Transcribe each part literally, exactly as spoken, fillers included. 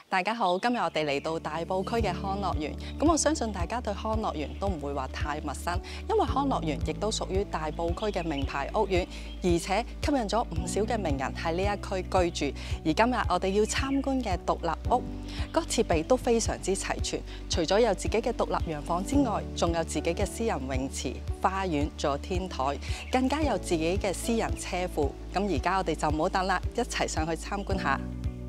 大家好，今日我哋嚟到大埔區嘅康樂園，咁我相信大家對康樂園都唔會話太陌生，因為康樂園亦都屬於大埔區嘅名牌屋苑，而且吸引咗唔少嘅名人喺呢一區居住。而今日我哋要參觀嘅獨立屋，個設備都非常之齊全，除咗有自己嘅獨立洋房之外，仲有自己嘅私人泳池、花園，仲有天台，更加有自己嘅私人車庫。咁而家我哋就唔好等啦，一齊上去參觀下。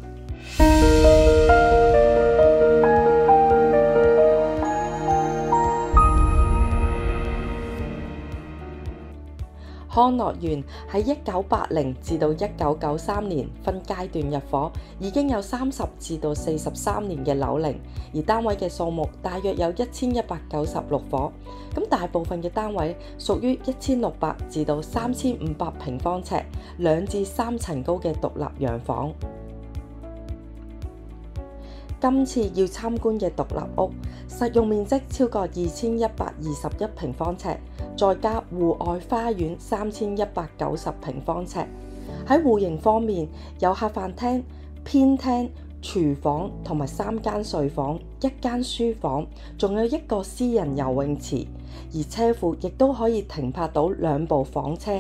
康樂園喺一九八零至到一九九三年分階段入伙，已經有三十至到四十三年嘅樓齡，而單位嘅數目大約有一千一百九十六伙。咁大部分嘅單位屬於一千六百至到三千五百平方尺，兩至三層高嘅獨立洋房。今次要參觀嘅獨立屋，實用面積超過二千一百二十一平方尺，再加戶外花園三千一百九十平方尺。喺戶型方面，有客飯廳、偏廳、廚房同埋三間睡房、一間書房，仲有一個私人游泳池，而車庫亦都可以停泊到兩部房車。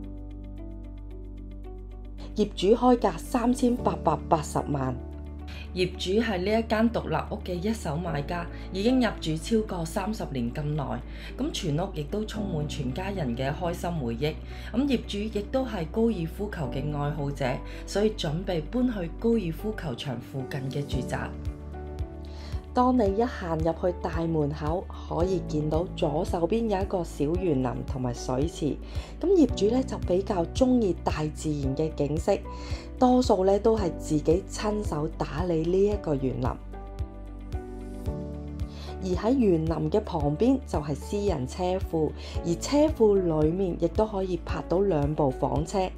業主開價三千八百八十萬。業主係呢一間獨立屋嘅一手買家，已經入住超過三十年咁耐，咁全屋亦都充滿全家人嘅開心回憶。咁業主亦都係高爾夫球嘅愛好者，所以準備搬去高爾夫球場附近嘅住宅。當你一行入去大門口，可以見到左手邊有一個小園林同埋水池。咁業主咧就比較中意大自然嘅景色，多數咧都係自己親手打理呢一個園林。而喺園林嘅旁邊就係私人車庫，而車庫裡面亦都可以泊到兩部房車。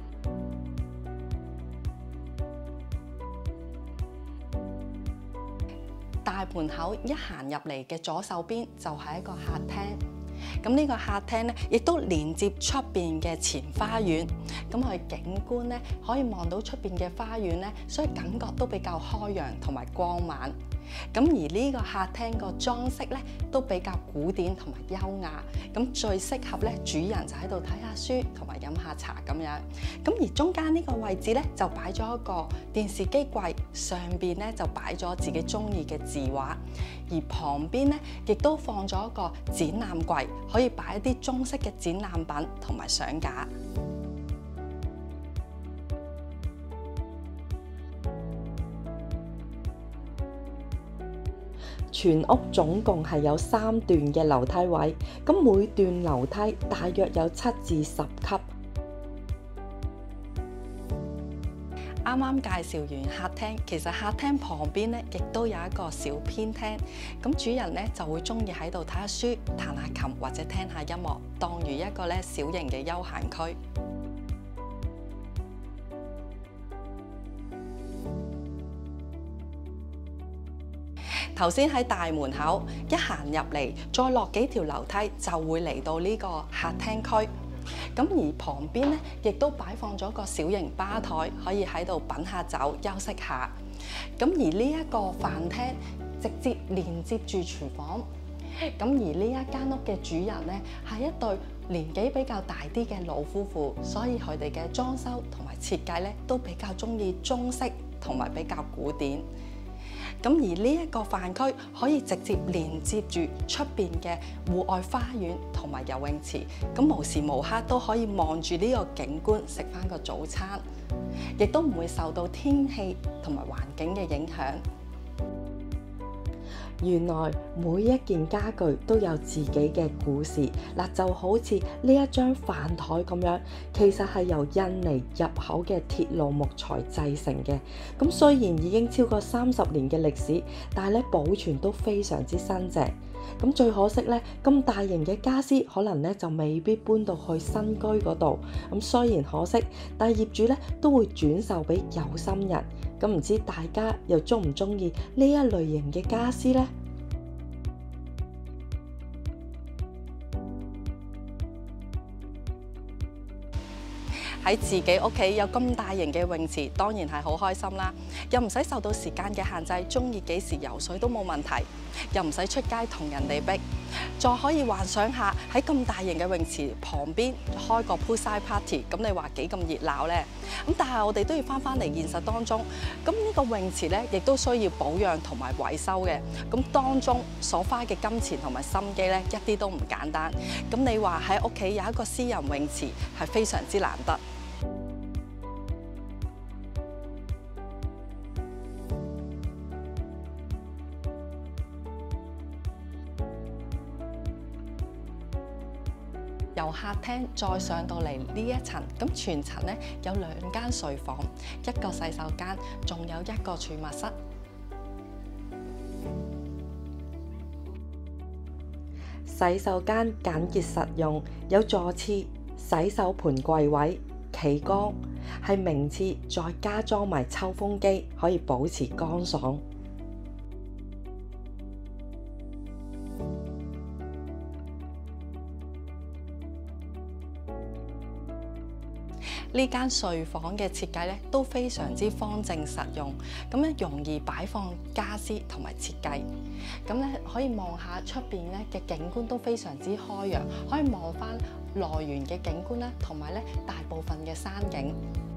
大門口一行入嚟嘅左手邊就係一個客廳，咁呢個客廳咧亦都連接出邊嘅前花園，咁佢景觀咧可以望到出邊嘅花園咧，所以感覺都比較開揚同埋光猛。咁而呢個客廳個裝飾咧都比較古典同埋優雅，咁最適合咧主人就喺度睇下書同埋飲下茶咁樣。咁而中間呢個位置咧就擺咗一個電視機櫃，上邊咧就擺咗自己中意嘅字畫，而旁邊咧亦都放咗一個展覽櫃，可以擺一啲中式嘅展覽品同埋相架。 全屋總共係有三段嘅樓梯位，咁每段樓梯大約有七至十級。 啱啱介紹完客廳，其實客廳旁邊咧亦都有一個小偏廳，咁主人咧就會中意喺度睇下書、彈下琴或者聽下音樂，當如一個咧小型嘅休閒區。頭先喺大門口一行入嚟，再落幾條樓梯就會嚟到呢個客廳區。咁而旁邊咧，亦都擺放咗個小型吧台，可以喺度品下酒、休息下。咁而呢一個飯廳直接連接住廚房。咁而呢一間屋嘅主人咧，係一對年紀比較大啲嘅老夫婦，所以佢哋嘅裝修同埋設計咧，都比較中意中式同埋比較古典。咁而呢一個飯區可以直接連接住出邊嘅戶外花園同埋游泳池，咁無時無刻都可以望住呢個景觀食返個早餐，亦都唔會受到天氣同埋環境嘅影響。 原來每一件家具都有自己嘅故事，嗱就好似呢一張飯台咁樣，其實係由印尼入口嘅鐵路木材製成嘅。咁雖然已經超過三十年嘅歷史，但係咧保存都非常之新淨。咁最可惜咧，咁大型嘅家私可能咧就未必搬到去新居嗰度。咁雖然可惜，但係業主咧都會轉售俾有心人。咁唔知大家又鍾唔鍾意呢一類型嘅家私呢？ 喺自己屋企有咁大型嘅泳池，當然係好開心啦，又唔使受到時間嘅限制，中意幾時游水都冇問題，又唔使出街同人哋逼，再可以幻想下喺咁大型嘅泳池旁邊開個 poolside party， 咁你話幾咁熱鬧呢？咁但係我哋都要翻返嚟現實當中，咁呢個泳池咧亦都需要保養同埋維修嘅，咁當中所花嘅金錢同埋心機咧一啲都唔簡單。咁你話喺屋企有一個私人泳池係非常之難得。由客廳再上到嚟呢一層，咁全層咧有兩間睡房，一個洗手間，仲有一個儲物室。 洗手間簡潔實用，有座廁、洗手盆櫃位、企缸，係名廁，再加裝埋抽風機，可以保持乾爽。 呢間睡房嘅設計咧都非常之方正實用，咁咧容易擺放家私同埋設計。咁咧可以望下出邊咧嘅景觀都非常之開揚，可以望翻來源嘅景觀啦，同埋咧大部分嘅山景。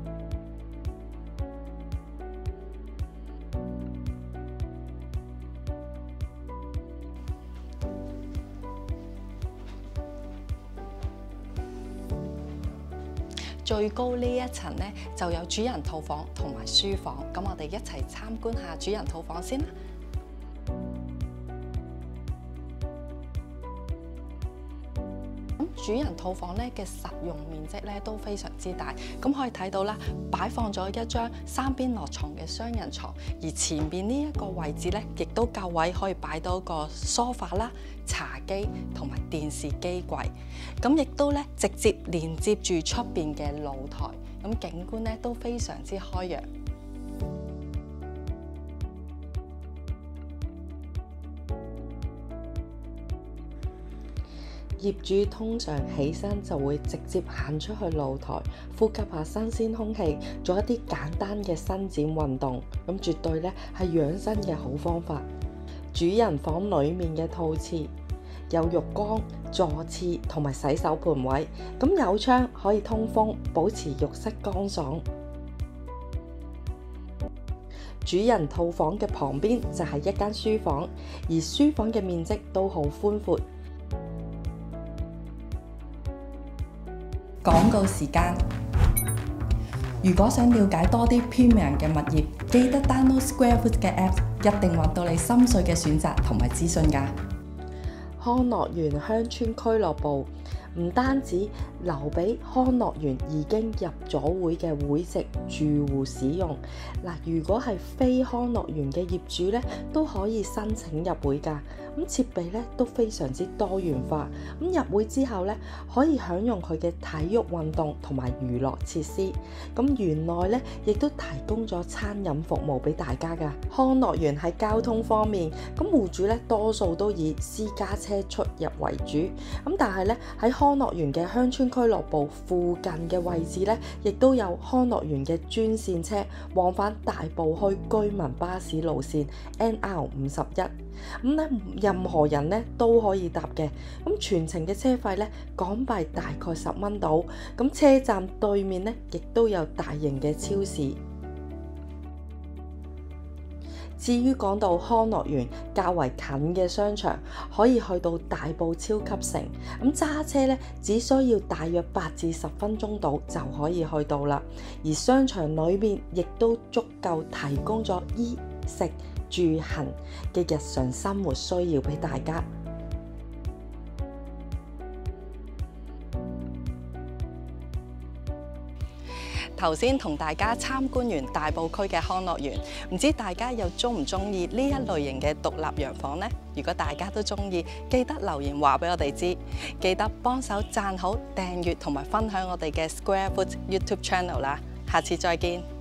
最高呢一層咧就有主人套房同埋書房，咁我哋一齊參觀下主人套房先啦。咁主人套房咧嘅實用面積咧都非常之大，咁可以睇到啦，擺放咗一張三邊落床嘅雙人床，而前邊呢一個位置咧亦都夠位可以擺到個梳化啦、茶几同埋電視機櫃，咁亦都咧直接連接住出邊嘅露台，咁景觀咧都非常之開揚。 業主通常起身就會直接行出去露台，呼吸下新鮮空氣，做一啲簡單嘅伸展運動，咁絕對咧係養生嘅好方法。主人房裡面嘅套廁有浴缸、座廁同埋洗手盆位，咁有窗可以通風，保持浴室乾爽。主人套房嘅旁邊就係一間書房，而書房嘅面積都好寬闊。 廣告時間。如果想了解多啲 Premium 嘅物業，記得 download Squarefoot 嘅 Apps， 一定揾到你心水嘅選擇同埋資訊㗎。 康樂園鄉村俱樂部唔單止留俾康樂園已經入咗會嘅會籍住戶使用，嗱，如果係非康樂園嘅業主咧，都可以申請入會㗎。咁設備咧都非常之多元化，咁入會之後咧可以享用佢嘅體育運動同埋娛樂設施。咁園內咧亦都提供咗餐飲服務俾大家㗎。康樂園喺交通方面，咁戶主咧多數都以私家車出入為主，咁但係咧喺康樂園嘅鄉村俱樂部附近嘅位置咧，亦都有康樂園嘅專線車往返大埔墟居民巴士路線 N R 五十一。咁咧，任何人咧都可以搭嘅。咁全程嘅車費咧，港幣大概十蚊到。咁車站對面咧，亦都有大型嘅超市。至於講到康樂園較為近嘅商場，可以去到大埔超級城。咁揸車咧，只需要大約八至十分鐘到就可以去到啦。而商場裏面亦都足夠提供咗衣食住行嘅日常生活需要俾大家。 頭先同大家參觀完大埔區嘅康樂園，唔知大家又鍾唔鍾意呢一類型嘅獨立洋房呢？如果大家都鍾意，記得留言話俾我哋知，記得幫手讚好、訂閱同埋分享我哋嘅 Squarefoot YouTube Channel 啦。下次再見。